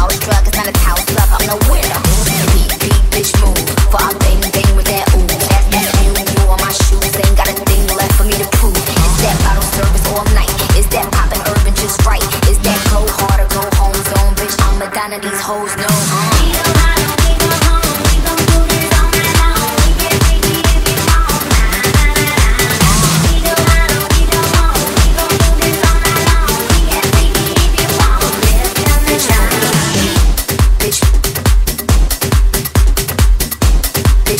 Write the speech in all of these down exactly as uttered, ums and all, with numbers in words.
house drug, it's not a house love. I'm no weirdo. Beat, beat, bitch, move. For I bang, bang with that ooh. That's that new, new on my shoes. Ain't got a thing left for me to prove. Is that bottle service all night? Is that poppin' urban just right? Is that go hard or go home zone, bitch? I'm Madonna, these hoes know. We go hard or we go home. We gon' do this all night long. We can take it if you want. We go hard or we go home. We gon' do this all night long. We can take it if you want. Bitch, bitch, bitch,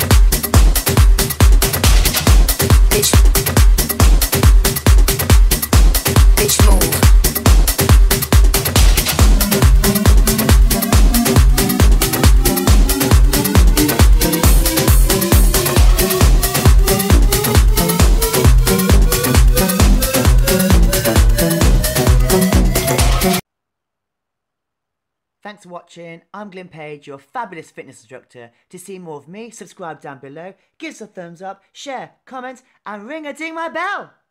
bitch, bitch, move. Thanks for watching. I'm Glyn Page, your fabulous fitness instructor. To see more of me, subscribe down below, give us a thumbs up, share, comment, and ring a ding my bell.